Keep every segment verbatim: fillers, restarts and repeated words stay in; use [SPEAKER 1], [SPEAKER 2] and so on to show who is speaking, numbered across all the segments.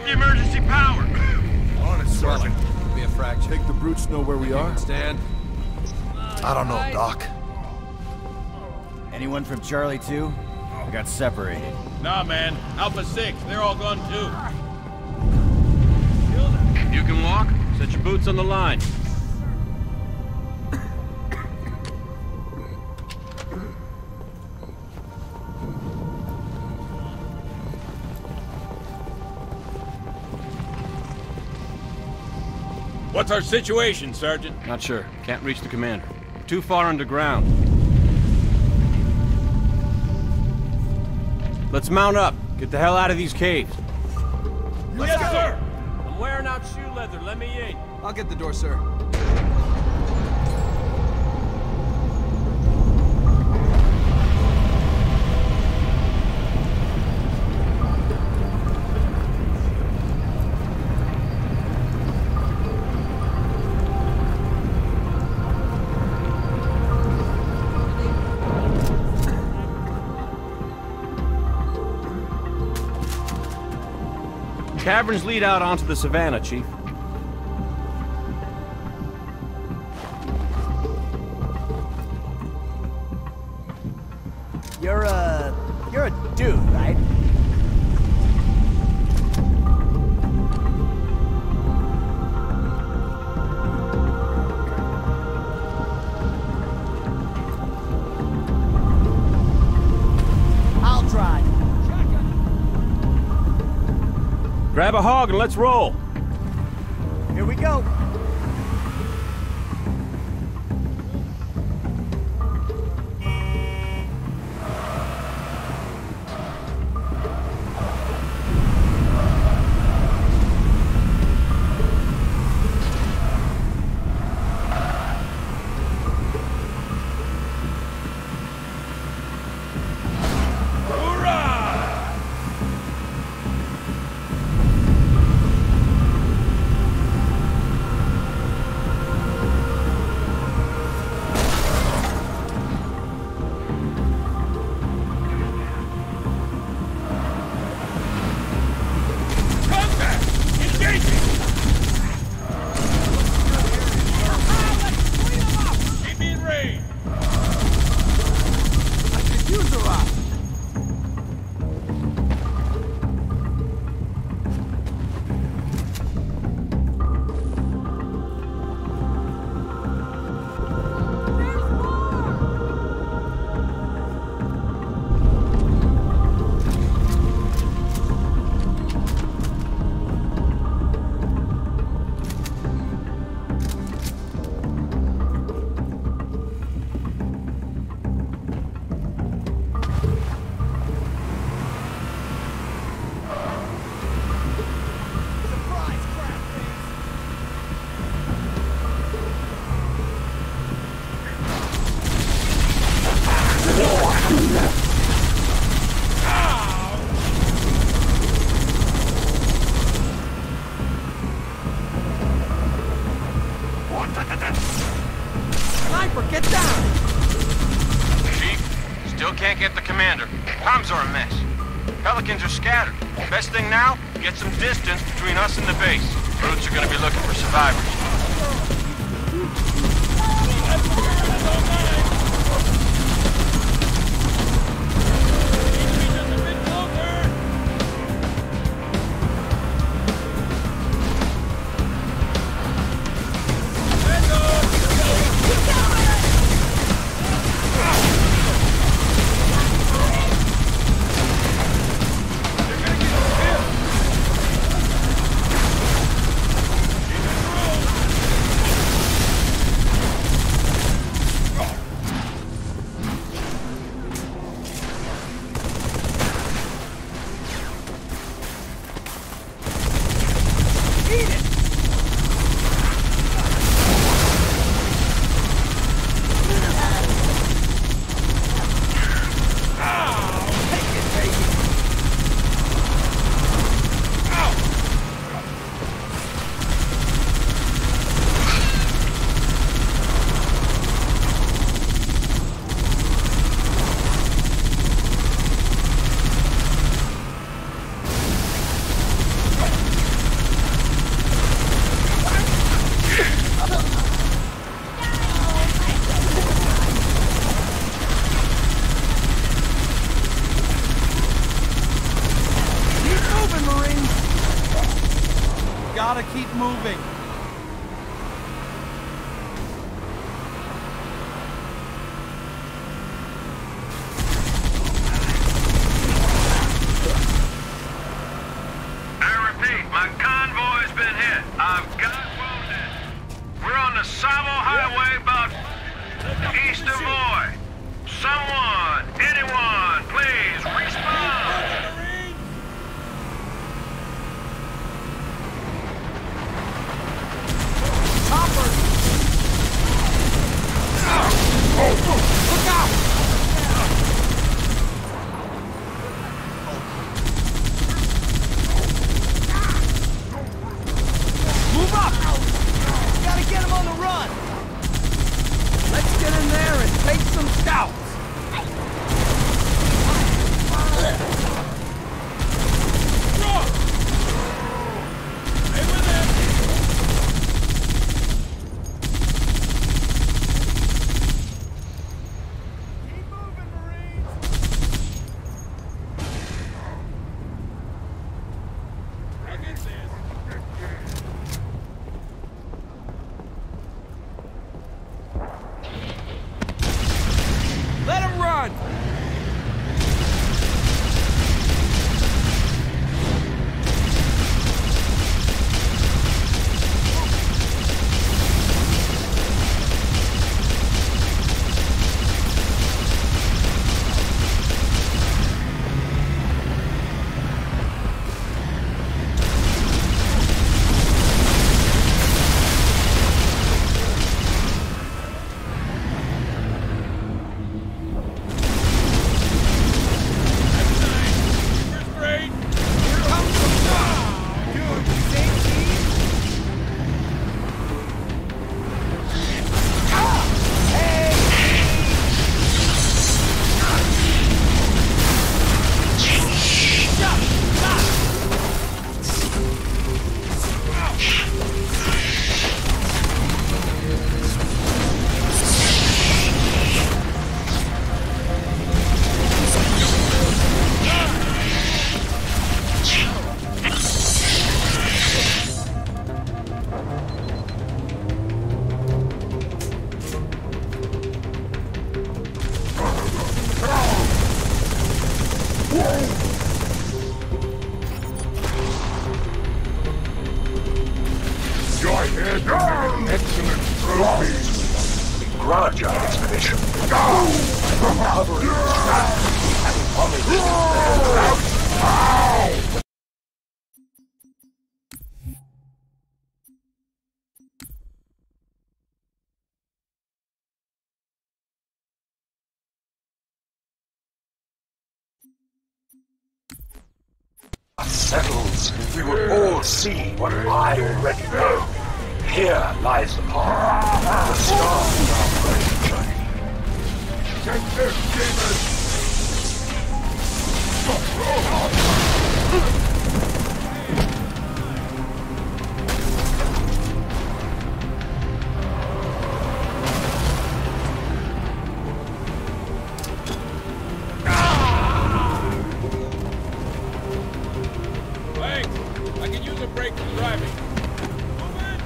[SPEAKER 1] the emergency power!
[SPEAKER 2] On it, Sergeant.
[SPEAKER 3] Be a fraction.
[SPEAKER 2] Think the brutes know where we are?
[SPEAKER 3] Stand.
[SPEAKER 2] I don't know, Doc.
[SPEAKER 4] Anyone from Charlie two? I got separated.
[SPEAKER 1] Nah, man. Alpha six, they're all gone too.
[SPEAKER 5] You can walk? Set your boots on the line.
[SPEAKER 1] What's our situation, Sergeant?
[SPEAKER 5] Not sure. Can't reach the commander. Too far underground. Let's mount up. Get the hell out of these caves.
[SPEAKER 1] Yes, sir!
[SPEAKER 5] I'm wearing out shoe leather. Let me in.
[SPEAKER 3] I'll get the door, sir.
[SPEAKER 5] Caverns lead out onto the savannah, Chief.
[SPEAKER 4] You're a... you're a dude, right? I'll drive.
[SPEAKER 5] Grab a hog and let's roll.
[SPEAKER 4] Here we go.
[SPEAKER 3] Sniper, get down!
[SPEAKER 5] Chief, still can't get the commander. Comms are a mess. Pelicans are scattered. Best thing now, get some distance between us and the base. Brutes are gonna be looking for survivors.
[SPEAKER 6] gotta keep moving.
[SPEAKER 5] I repeat, my convoy's been hit. I've got wounded. We're on the Savo Highway about east of Moy. Someone, anyone, please respond.
[SPEAKER 6] Look out! Move up!
[SPEAKER 4] Gotta get him on the run!
[SPEAKER 6] Let's get in there and take some scouts!
[SPEAKER 1] Stay with him!
[SPEAKER 4] Keep moving, Marines!
[SPEAKER 1] I get this.
[SPEAKER 6] Let him run!
[SPEAKER 1] First grade.
[SPEAKER 4] Dude, same team?
[SPEAKER 2] Excellent trophies.
[SPEAKER 7] We grudge our expedition. Covering its tracks and homage their settles, we will all see what I already know. Here lies the path, the start of our great journey.
[SPEAKER 2] Take this, demons!
[SPEAKER 1] Thanks. I can use a break from driving. Move it.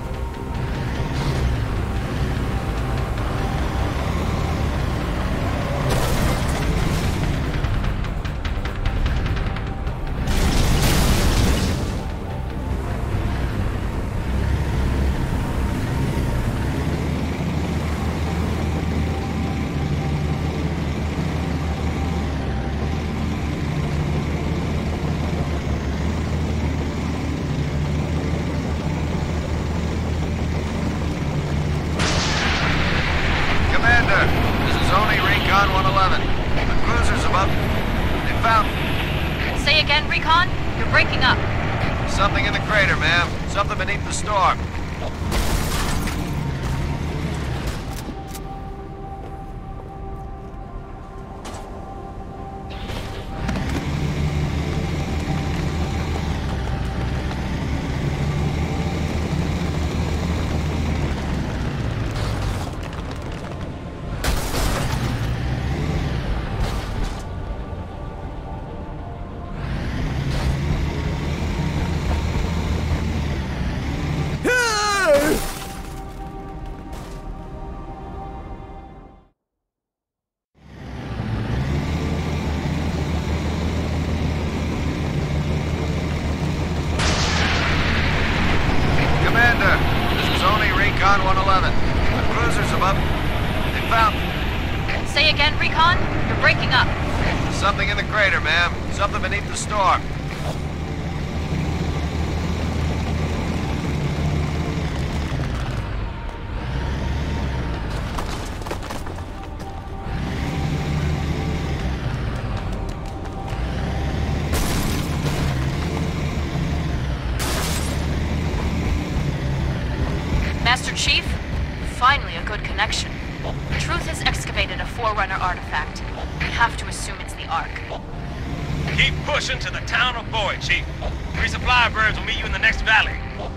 [SPEAKER 5] Commander, this is only Recon one eleven. The cruiser's above. They found
[SPEAKER 8] Say again, Recon? You're breaking up.
[SPEAKER 5] something in the crater, ma'am. Something beneath the storm.
[SPEAKER 3] Recon one eleven. The cruiser's above. They found
[SPEAKER 8] Say again, Recon? You're breaking up.
[SPEAKER 3] something in the crater, ma'am. Something beneath the storm.
[SPEAKER 8] Master Chief? Finally a good connection. Truth has excavated a Forerunner artifact. We have to assume it's the Ark.
[SPEAKER 1] Keep pushing to the town of Boyd, Chief. Resupply birds will meet you in the next valley.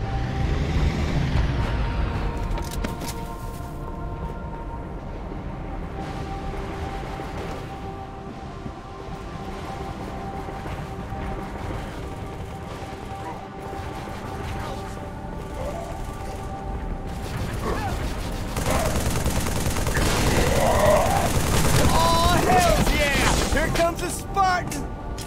[SPEAKER 4] Oh, hell yeah! Here comes a Spartan!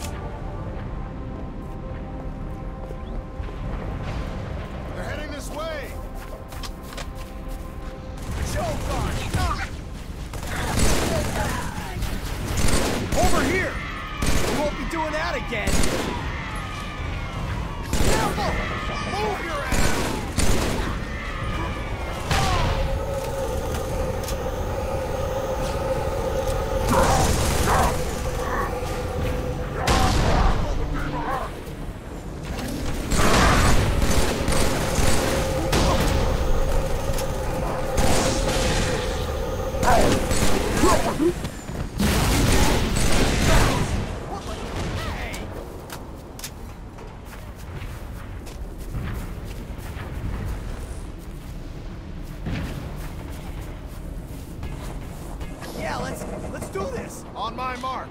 [SPEAKER 4] They're heading this way! Shogun! Over here! We won't be doing that again! Careful! Move your ass! Yeah, let's let's do this. On my mark.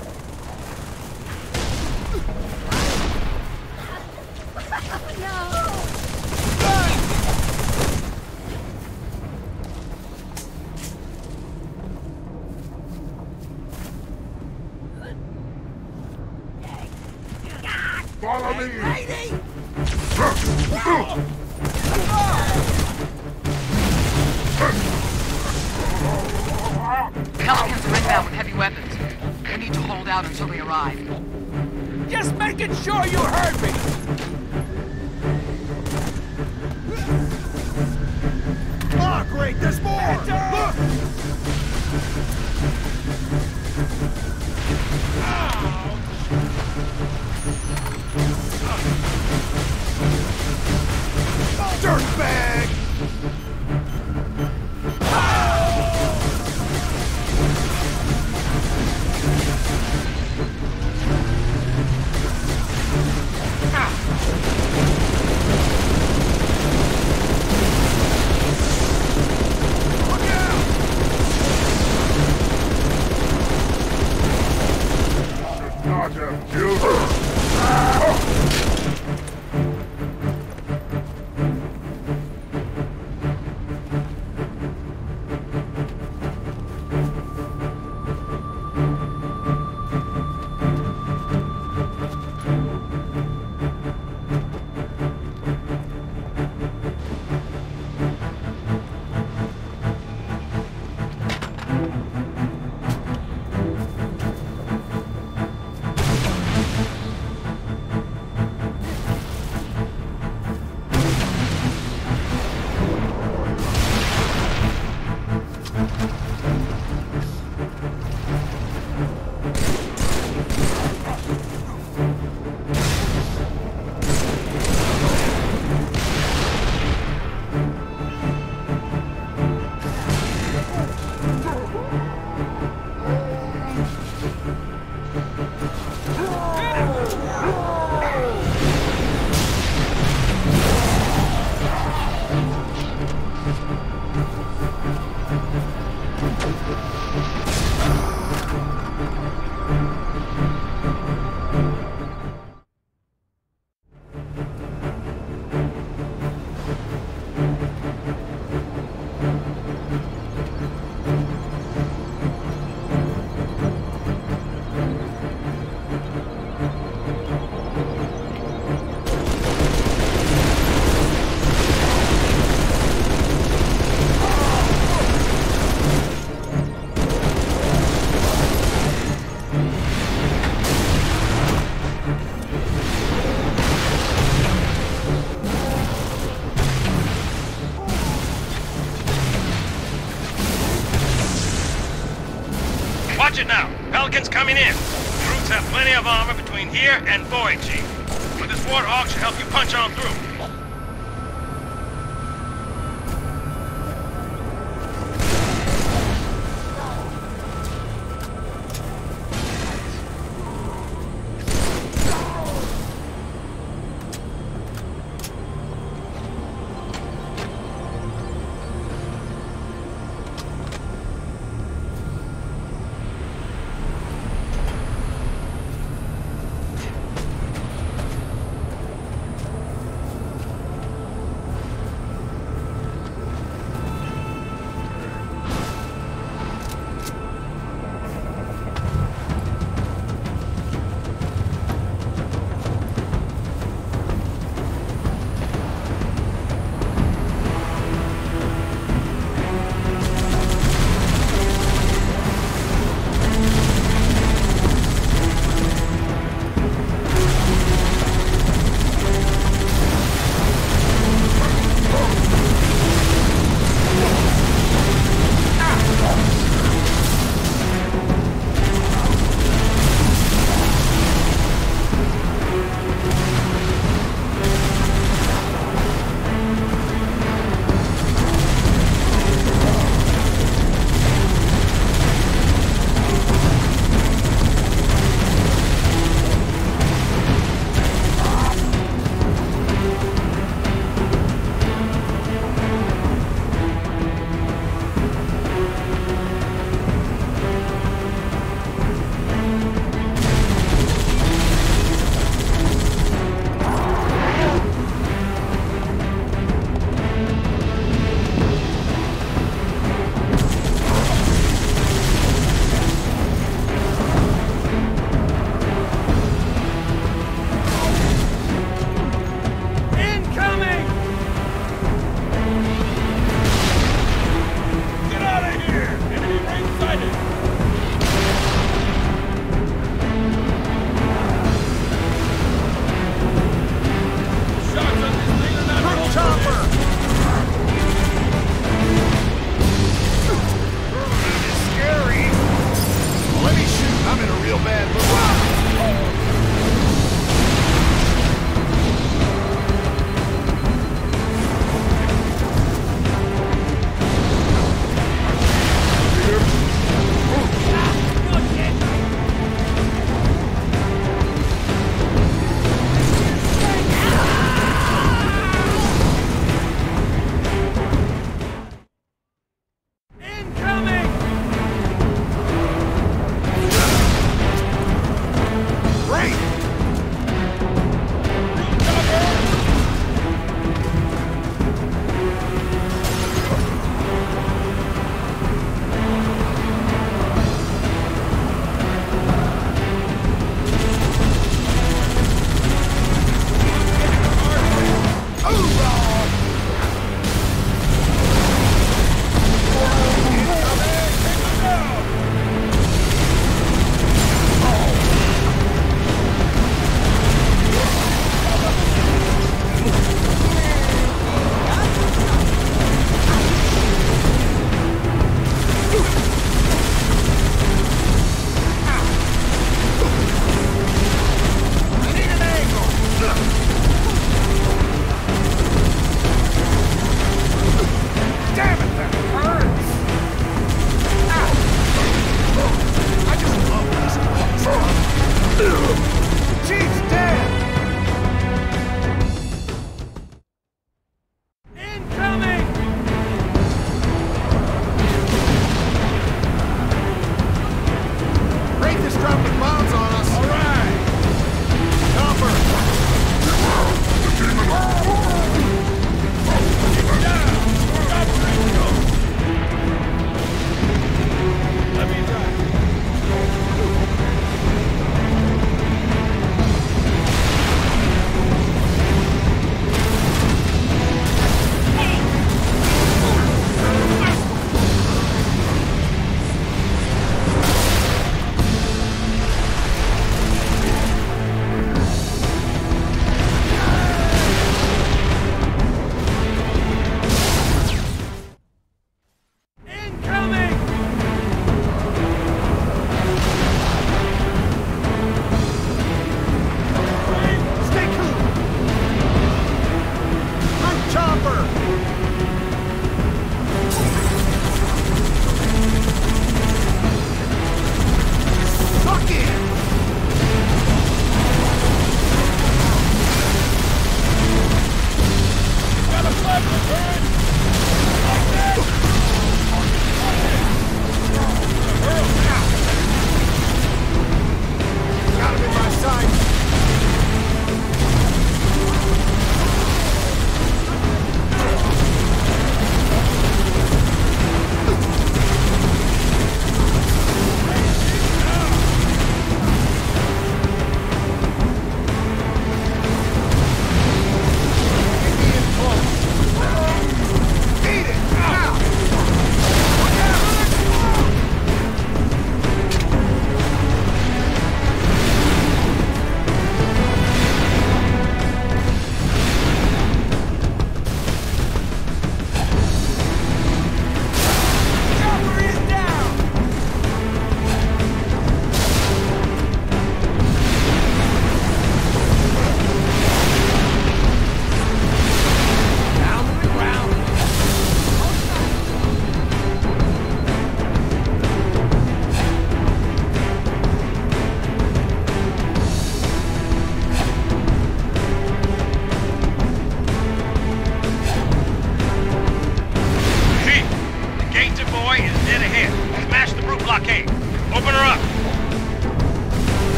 [SPEAKER 2] Follow me!
[SPEAKER 6] Pelicans are inbound with heavy weapons. We need to hold out until they arrive.
[SPEAKER 4] Just making sure you heard me. Ah, great, there's more! Look! Dirtbag!
[SPEAKER 1] Watch it now. Pelican's coming in. Troops have plenty of armor between here and Boyd, Chief. But this Warthog should help you punch on through.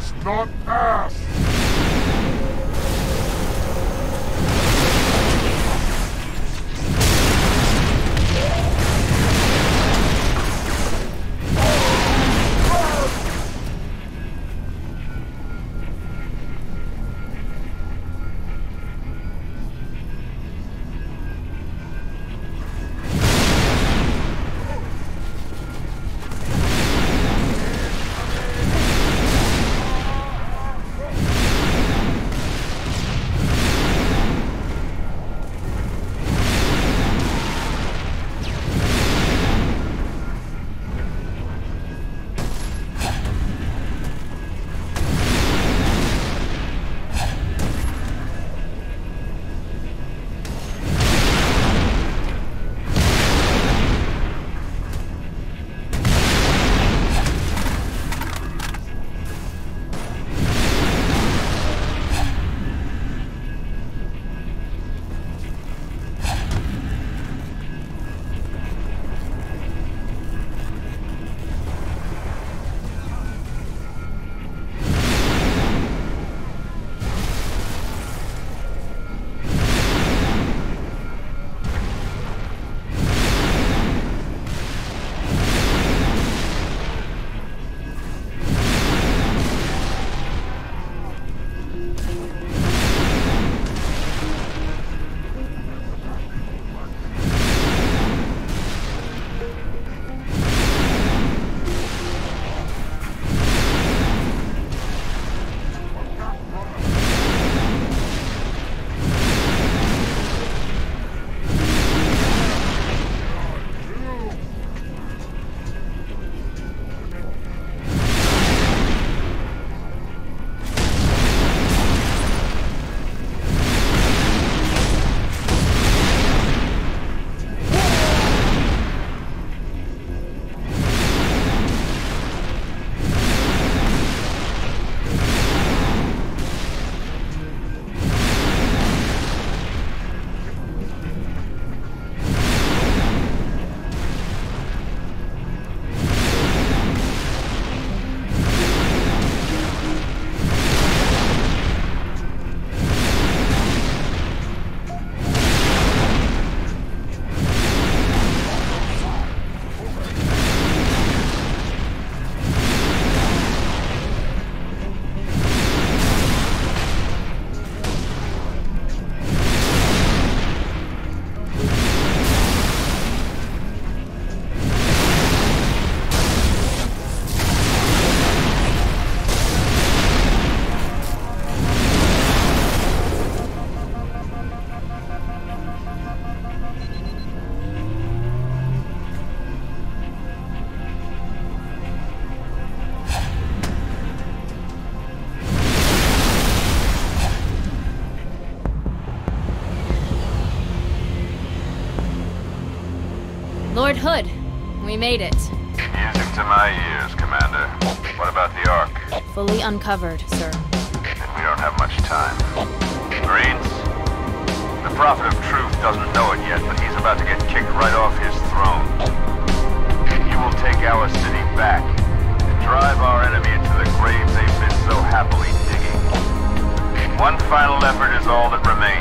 [SPEAKER 2] Ass, not ass!
[SPEAKER 8] Lord Hood, we made it.
[SPEAKER 5] Music to my ears, Commander. What about the Ark?
[SPEAKER 8] Fully uncovered, sir.
[SPEAKER 5] Then we don't have much time. Marines? The Prophet of Truth doesn't know it yet, but he's about to get kicked right off his throne. You will take our city back and drive our enemy into the grave they've been so happily digging. One final effort is all that remains.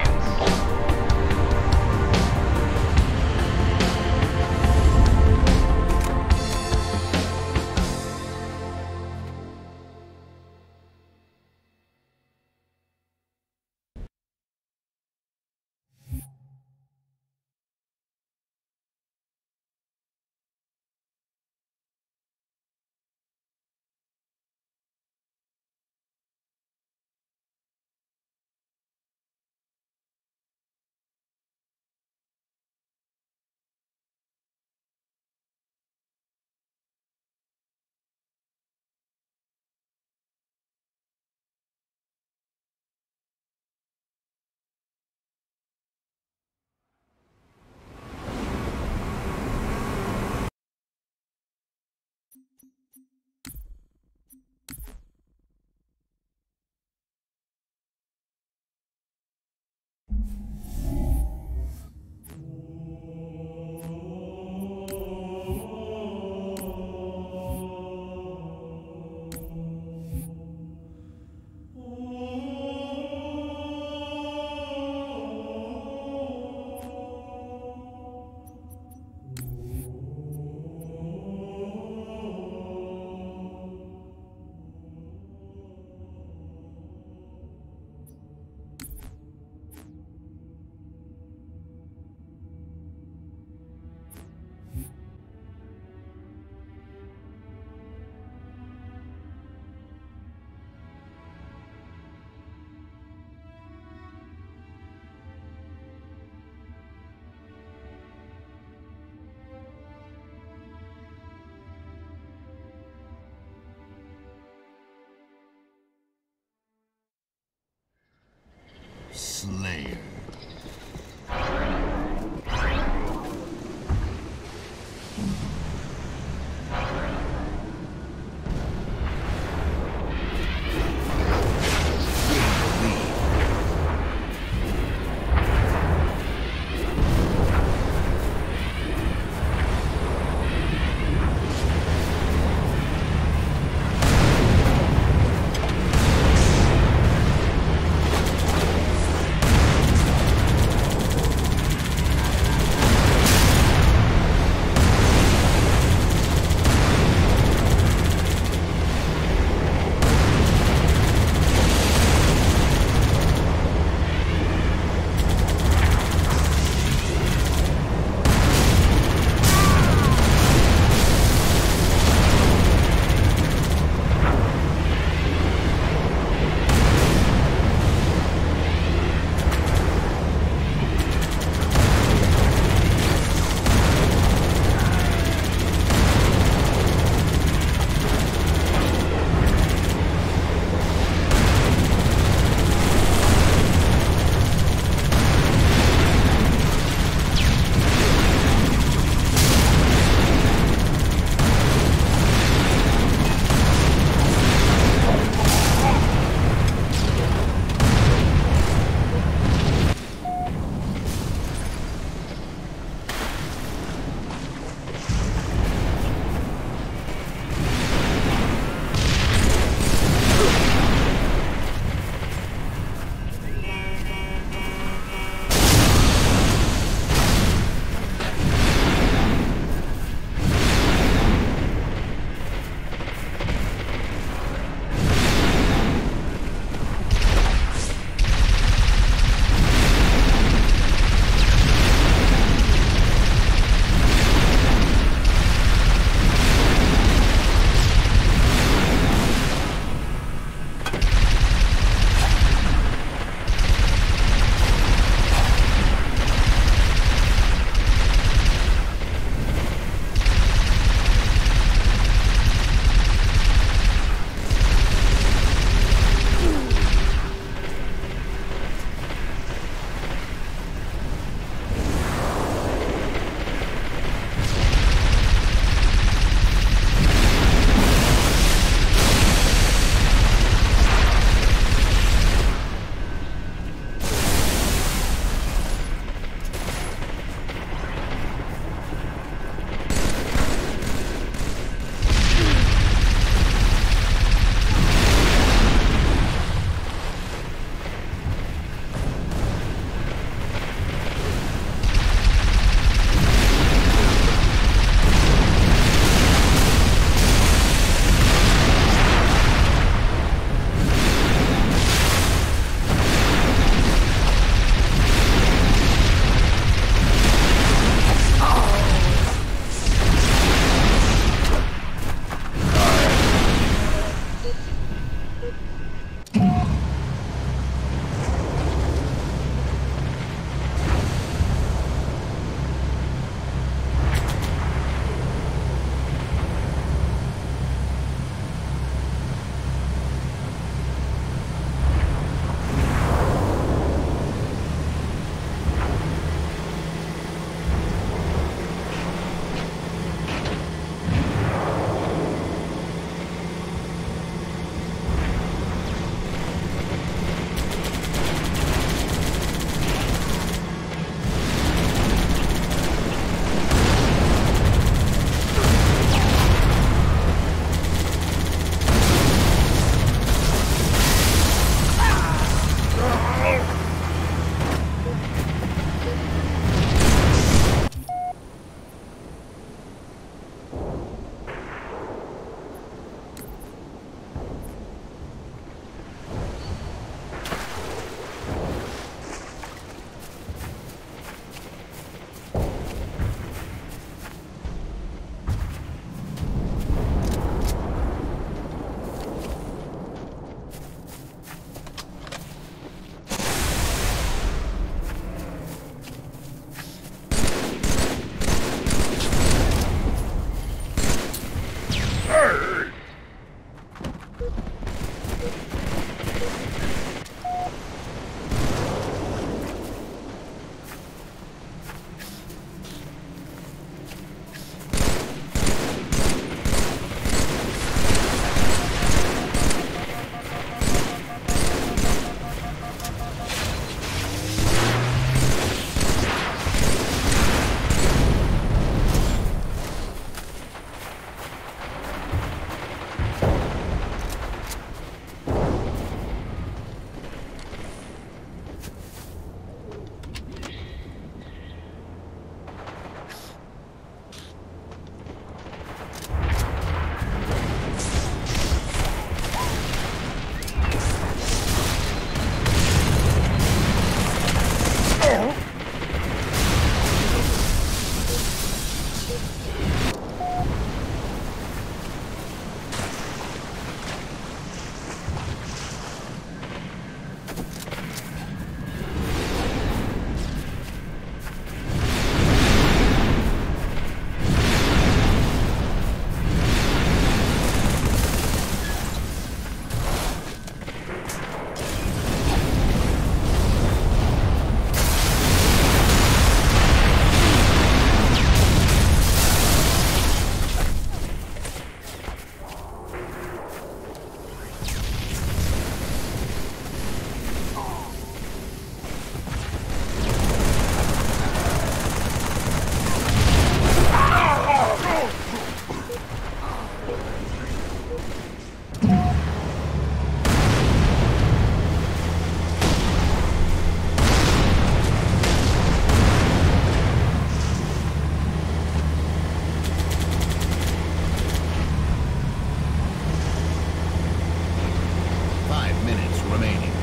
[SPEAKER 2] remaining.